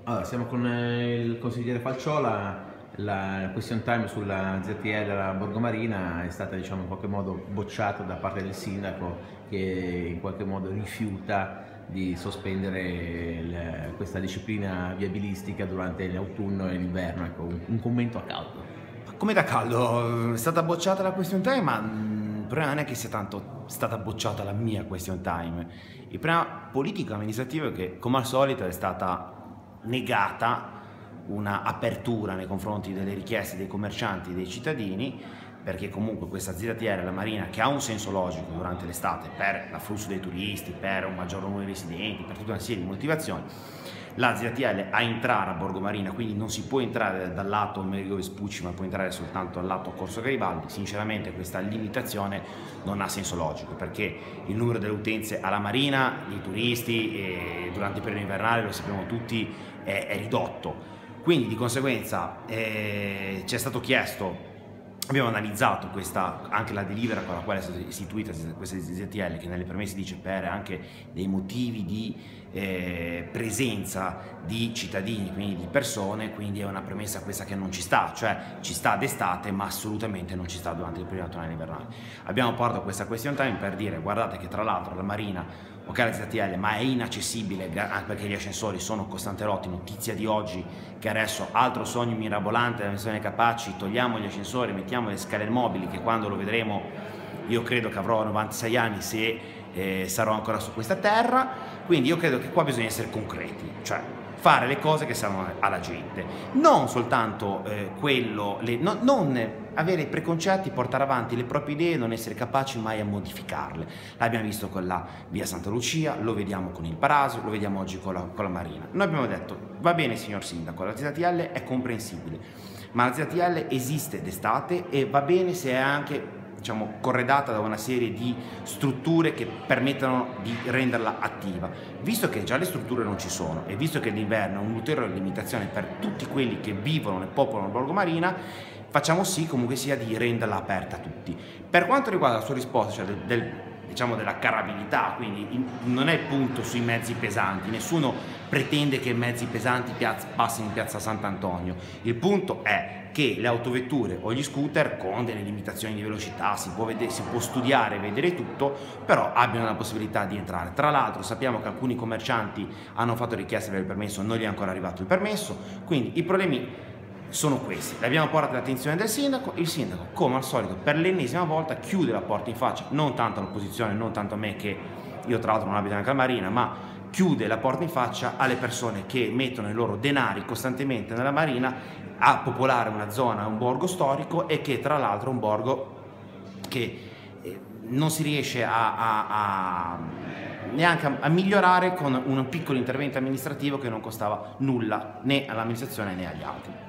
Allora, siamo con il consigliere Falciola. La question time sulla ZTL alla Borgomarina è stata, diciamo, in qualche modo bocciata da parte del sindaco, che in qualche modo rifiuta di sospendere questa disciplina viabilistica durante l'autunno e l'inverno. Ecco, un commento a caldo. Come da caldo? È stata bocciata la question time, ma il problema non è che sia tanto stata bocciata la mia question time. Il problema politico-amministrativo è che, come al solito, è stata negata una apertura nei confronti delle richieste dei commercianti e dei cittadini, perché comunque questa ZTL, la Marina, che ha un senso logico durante l'estate per l'afflusso dei turisti, per un maggior numero di residenti, per tutta una serie di motivazioni, la ZTL a entrare a Borgomarina, quindi non si può entrare dal lato Amerigo Vespucci, ma può entrare soltanto dal lato Corso Garibaldi. Sinceramente questa limitazione non ha senso logico, perché il numero delle utenze alla Marina, di turisti, durante il periodo invernale, lo sappiamo tutti, è ridotto. Quindi di conseguenza ci è stato chiesto, abbiamo analizzato anche la delibera con la quale è stata istituita questa ZTL, che nelle premesse dice per anche dei motivi di presenza di cittadini, quindi di persone, quindi è una premessa questa che non ci sta, cioè ci sta d'estate ma assolutamente non ci sta durante il periodo autunnale e invernale. Abbiamo portato questa question time per dire: guardate che tra l'altro la Marina, ok la ZTL, ma è inaccessibile anche perché gli ascensori sono costantemente rotti. Notizia di oggi che adesso altro sogno mirabolante della missione Capaci: togliamo gli ascensori, mettiamo le scale mobili, che quando lo vedremo io credo che avrò 96 anni se sarò ancora su questa terra. Quindi io credo che qua bisogna essere concreti, cioè fare le cose che servono alla gente, non soltanto non avere preconcetti, portare avanti le proprie idee, non essere capaci mai a modificarle. L'abbiamo visto con la via Santa Lucia, lo vediamo con il Parasio, lo vediamo oggi con la Marina. Noi abbiamo detto: va bene signor Sindaco, la ZTL è comprensibile, ma la ZTL esiste d'estate e va bene se è anche, diciamo, corredata da una serie di strutture che permettano di renderla attiva. Visto che già le strutture non ci sono e visto che l'inverno è un'ulteriore limitazione per tutti quelli che vivono e popolano Borgomarina, facciamo sì comunque sia di renderla aperta a tutti. Per quanto riguarda la sua risposta, cioè diciamo della carabilità, quindi non è punto sui mezzi pesanti, nessuno pretende che mezzi pesanti passino in piazza Sant'Antonio. Il punto è che le autovetture o gli scooter, con delle limitazioni di velocità, si può studiare e vedere tutto, però abbiano la possibilità di entrare. Tra l'altro sappiamo che alcuni commercianti hanno fatto richiesta per il permesso, non gli è ancora arrivato il permesso, quindi i problemi sono questi. Le abbiamo portato all'attenzione del sindaco. Il sindaco, come al solito, per l'ennesima volta chiude la porta in faccia, non tanto all'opposizione, non tanto a me, che io tra l'altro non abito neanche a Marina, ma chiude la porta in faccia alle persone che mettono i loro denari costantemente nella Marina a popolare una zona, un borgo storico, e che tra l'altro è un borgo che non si riesce neanche a migliorare con un piccolo intervento amministrativo che non costava nulla né all'amministrazione né agli altri.